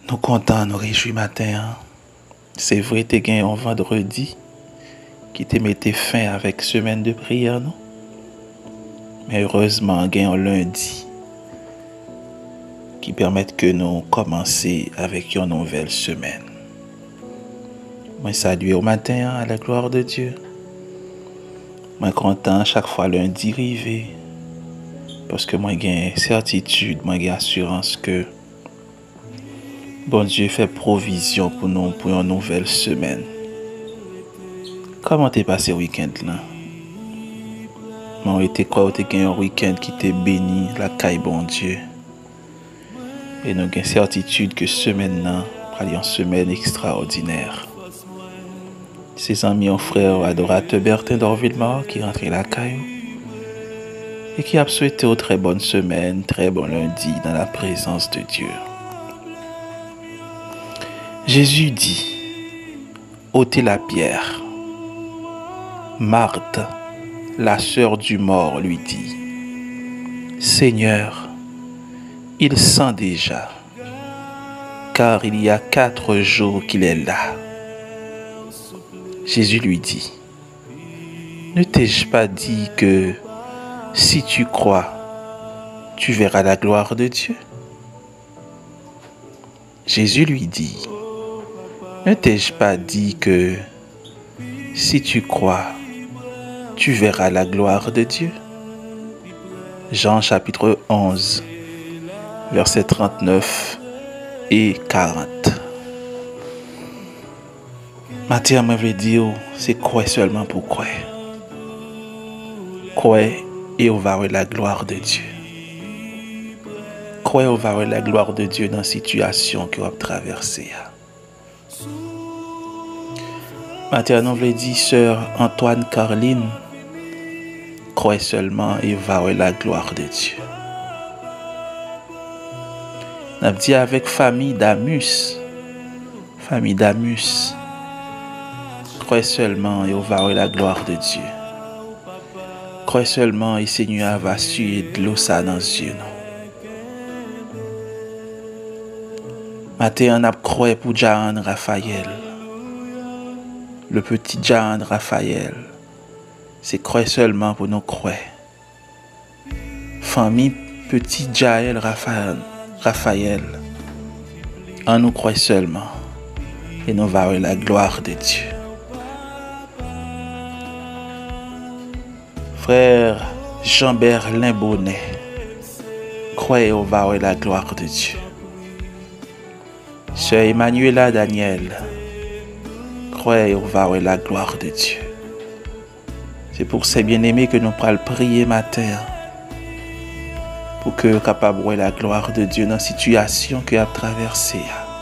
Nous contents, nous réjouis matin. C'est vrai, tu as un vendredi qui te mettait fin avec semaine de prière, non? Mais heureusement, il y a un lundi qui permet que nous commencions avec une nouvelle semaine. Moi, salue au matin à la gloire de Dieu. Moi, content chaque fois lundi arrivé parce que moi, j'ai certitude, moi, j'ai assurance que bon Dieu fait provision pour nous pour une nouvelle semaine. Comment t'es passé le week-end là? Moi, été quoi? T'es un week-end qui t'est béni, la caille bon Dieu. Et nous avons certitude que semaine là, sera une semaine extraordinaire. Ses amis, un frère adorateur Bertin d'Orville-Mort qui rentre la caille et qui a souhaité une très bonne semaine, très bon lundi dans la présence de Dieu. Jésus dit, ôtez la pierre. Marthe, la sœur du mort, lui dit, Seigneur, il sent déjà, car il y a 4 jours qu'il est là. Jésus lui dit, ne t'ai-je pas dit que si tu crois, tu verras la gloire de Dieu? Jésus lui dit, ne t'ai-je pas dit que si tu crois, tu verras la gloire de Dieu? Jean chapitre 11, versets 39 et 40. Matin, je veux dire, c'est quoi seulement pour quoi? Quoi et on va voir la gloire de Dieu. Quoi on va voir la gloire de Dieu dans la situation que vous avez traversée. Matin, on veut dire, sœur Antoine Caroline, croyez seulement et va voir la gloire de Dieu. On a dit avec famille Damus, croyez seulement et on va voir la gloire de Dieu. Croyez seulement et Seigneur va suer de l'eau ça dans les yeux. Matin, on a croyé pour Jean Raphaël. Le petit Jean Raphaël, c'est croire seulement pour nous croire. Famille petit Jaël Raphaël, en nous croit seulement et nous va voir la gloire de Dieu. Frère Jean-Berlin Bonnet, croyez on va voir la gloire de Dieu. Sœur Emmanuela Daniel, croyez on va voir la gloire de Dieu. C'est pour ces bien-aimés que nous pourrons prier matin pour que nous soyons capables de voir la gloire de Dieu dans la situation que nous avons traversée.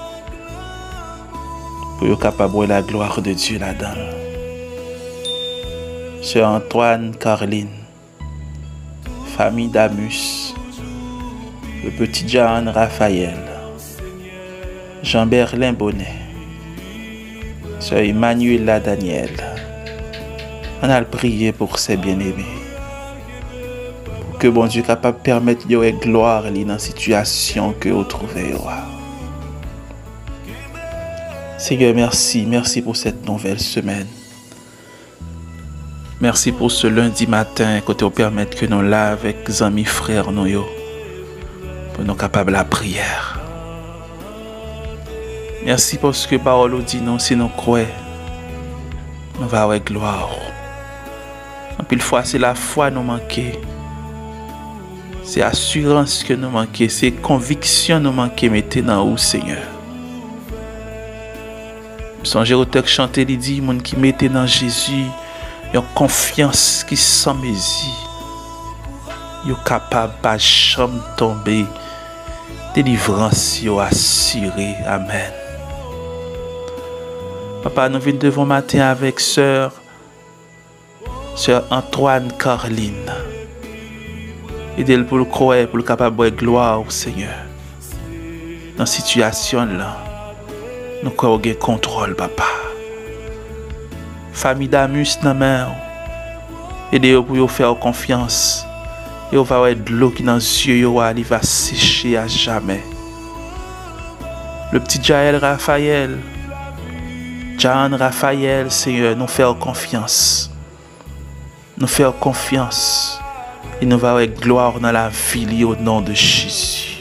Pour que nous soyons capables de voir la gloire de Dieu là-dedans. Sœur Antoine Caroline, famille Damus, le petit Jean Raphaël, Jean-Berlin Bonnet, Sœur Emmanuela Daniel. On a prié pour ces bien-aimés. Pour que bon Dieu soit capable de permettre de gloire dans la situation que vous trouvez. Seigneur, merci. Merci pour cette nouvelle semaine. Merci pour ce lundi matin que tu permets que nous là avec les amis frères nous pour nous capables de la prière. Merci parce que parole dit nous si nous croyons, nous va avoir gloire. En pile fois c'est la foi nous manquer. C'est assurance que nous manquer, c'est conviction nous manquer mettez dans où Seigneur. Songez au texte chanté il dit monde qui mettez dans Jésus une confiance qui sans mesure. Yo capable pas jamais tomber. Délivrance yo assuré. Amen. Papa, nous venons devant matin avec sœur Antoine Caroline. Aidez-le pour le croire, pour le capable de gloire au Seigneur. Dans cette situation là, nous avons le contrôle, papa. Famille d'Amus dans la main. Aidez-le pour faire confiance. Et on va avoir de l'eau qui dans les yeux, il va sécher à jamais. le petit Jaël Raphaël, John Raphaël, Seigneur, nous faire confiance. Nous faire confiance. Et nous va avec gloire dans la vie au nom de Jésus.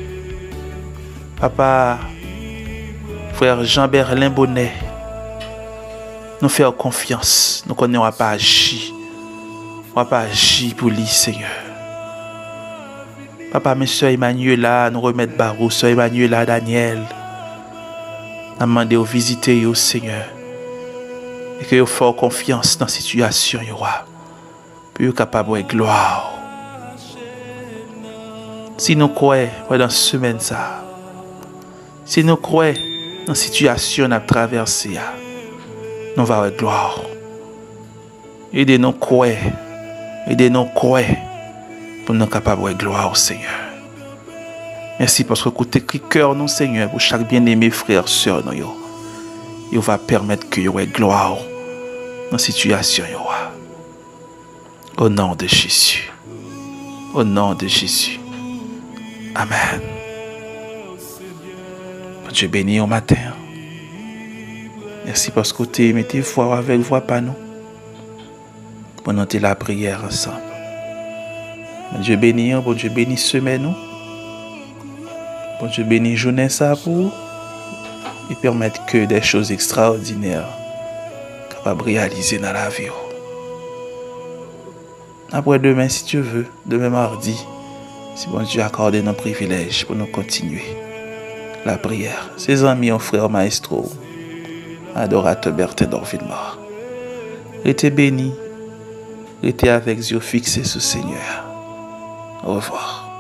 Papa, frère Jean-Berlin Bonnet, nous faire confiance. Nous connaissons pas agir. On va pas agir pour lui, Seigneur. Papa, mes soeurs Emmanuela, nous remettre Barou, soeur Emmanuela, Daniel. Nous demandons de visiter au Seigneur. Et que vous fassiez confiance dans la situation. Puis vous capable de gloire. Si nous croyons pendant cette semaine, si nous croyons dans la situation que nous traversée, nous allons avoir gloire. Aidez-nous à croire. Aidez-nous à croire pour nous capables de gloire au Seigneur. Merci parce que vous écrit cœur nous, Seigneur, pour chaque bien-aimé frère, sœur, il va permettre que vous ayez gloire dans la situation. Au nom de Jésus. Au nom de Jésus. Amen. Dieu béni au matin. Merci parce que vous mettez foi avec voix pas nous. Pour nous la prière ensemble. Dieu béni, bon Dieu béni semaine nous. Bon Dieu béni journée ça pour et permettre que des choses extraordinaires capables de réaliser dans la vie. Après demain, si tu veux, demain mardi, si bon Dieu accorde nos privilèges pour nous continuer la prière. Ses amis, frère maestro, adorateur Bertin d'Orville-Mort. Restez bénis, restez avec yeux fixés sur le Seigneur. Au revoir.